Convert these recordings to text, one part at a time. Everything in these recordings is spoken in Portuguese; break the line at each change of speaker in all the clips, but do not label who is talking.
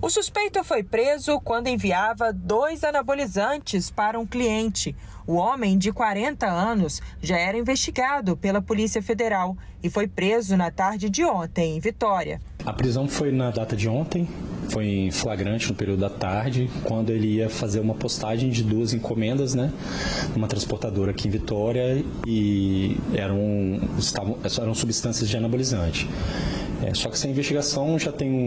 O suspeito foi preso quando enviava 2 anabolizantes para um cliente. O homem, de 40 anos, já era investigado pela Polícia Federal e foi preso na tarde de ontem, em Vitória.
A prisão foi na data de ontem, foi em flagrante no período da tarde, quando ele ia fazer uma postagem de 2 encomendas, numa transportadora aqui em Vitória, e eram substâncias de anabolizante. Só que essa investigação já tem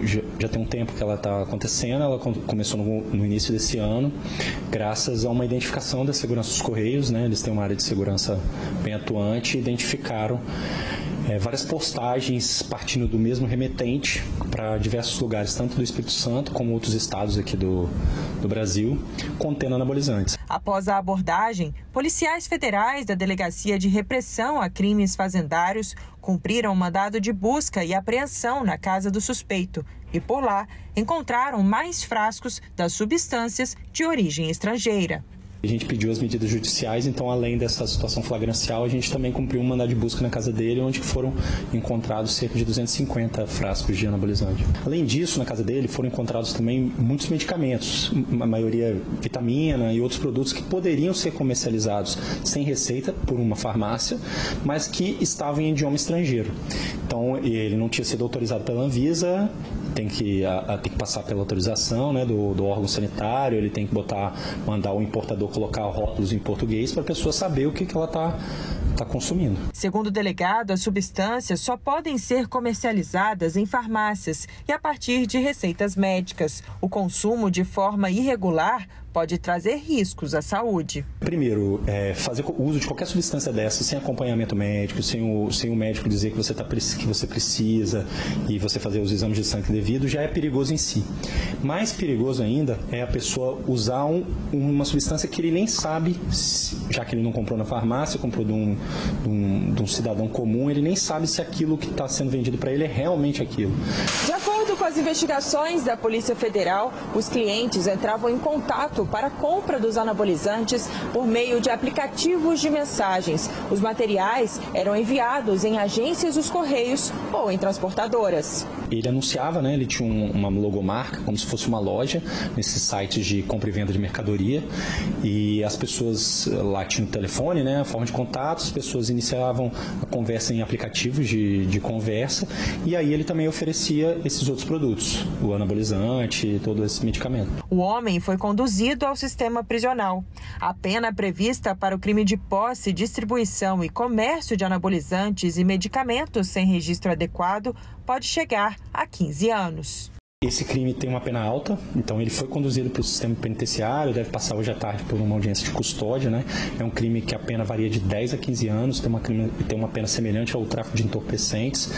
um tempo que ela está acontecendo, ela começou no início desse ano, graças a uma identificação da segurança dos Correios, eles têm uma área de segurança bem atuante, e identificaram várias postagens partindo do mesmo remetente para diversos lugares, tanto do Espírito Santo como outros estados aqui do Brasil, contendo anabolizantes.
Após a abordagem, policiais federais da Delegacia de Repressão a Crimes Fazendários cumpriram um mandado de busca e apreensão na casa do suspeito e, por lá, encontraram mais frascos das substâncias de origem estrangeira.
A gente pediu as medidas judiciais, então, além dessa situação flagrancial, a gente também cumpriu um mandado de busca na casa dele, onde foram encontrados cerca de 250 frascos de anabolizante. Além disso, na casa dele foram encontrados também muitos medicamentos, a maioria vitamina e outros produtos que poderiam ser comercializados sem receita por uma farmácia, mas que estavam em idioma estrangeiro. Então, ele não tinha sido autorizado pela Anvisa, tem que passar pela autorização do órgão sanitário, ele tem que mandar o importador colocar rótulos em português para a pessoa saber o que ela está consumindo.
Segundo o delegado, as substâncias só podem ser comercializadas em farmácias e a partir de receitas médicas. O consumo de forma irregular pode trazer riscos à saúde.
Primeiro, fazer uso de qualquer substância dessa sem acompanhamento médico, sem o médico dizer que você precisa e você fazer os exames de sangue devido, já é perigoso em si. Mais perigoso ainda é a pessoa usar uma substância que ele nem sabe, já que ele não comprou na farmácia, comprou de um cidadão comum, ele nem sabe se aquilo que está sendo vendido para ele é realmente aquilo.
De acordo com as investigações da Polícia Federal, os clientes entravam em contato para a compra dos anabolizantes por meio de aplicativos de mensagens. Os materiais eram enviados em agências dos Correios ou em transportadoras.
Ele anunciava, ele tinha uma logomarca, como se fosse uma loja, nesses sites de compra e venda de mercadoria, e as pessoas lá tinham o telefone, a forma de contato, as pessoas iniciavam a conversa em aplicativos de conversa, e aí ele também oferecia esses outros produtos, o anabolizante, todo esse medicamento.
O homem foi conduzido ao sistema prisional. A pena prevista para o crime de posse, distribuição e comércio de anabolizantes e medicamentos sem registro adequado pode chegar a 15 anos.
Esse crime tem uma pena alta, então ele foi conduzido para o sistema penitenciário, deve passar hoje à tarde por uma audiência de custódia, É um crime que a pena varia de 10 a 15 anos, tem uma pena semelhante ao tráfico de entorpecentes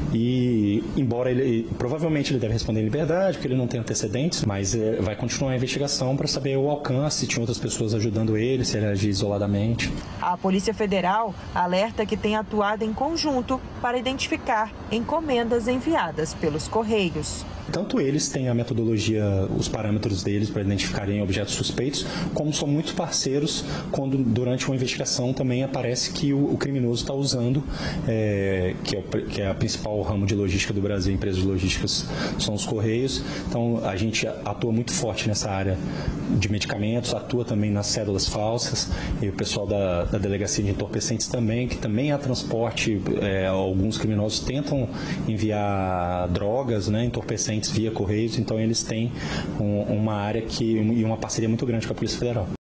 e, embora provavelmente ele deve responder em liberdade, porque ele não tem antecedentes, mas vai continuar a investigação para saber o alcance, se tinha outras pessoas ajudando ele, se ele agia isoladamente.
A Polícia Federal alerta que tem atuado em conjunto para identificar encomendas enviadas pelos Correios.
Tanto eles têm a metodologia, os parâmetros deles para identificarem objetos suspeitos, como são muito parceiros quando durante uma investigação também aparece que o criminoso está usando, que é a principal ramo de logística do Brasil, empresas de logísticas são os Correios. Então a gente atua muito forte nessa área de medicamentos, atua também nas cédulas falsas, e o pessoal da Delegacia de Entorpecentes também, que também há transporte, alguns criminosos tentam enviar drogas, entorpecentes via Correios, então eles têm uma área e uma parceria muito grande com a Polícia Federal.